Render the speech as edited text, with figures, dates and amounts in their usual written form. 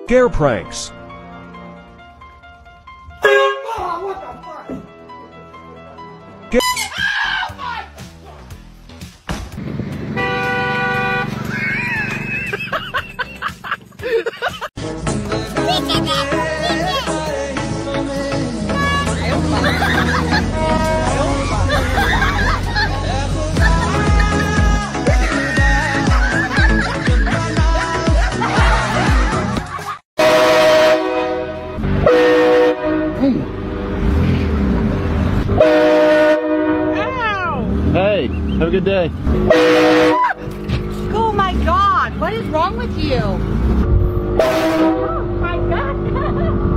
Scare pranks. Oh, what the fuck? Hey, have a good day. Oh my God, what is wrong with you? Oh my God.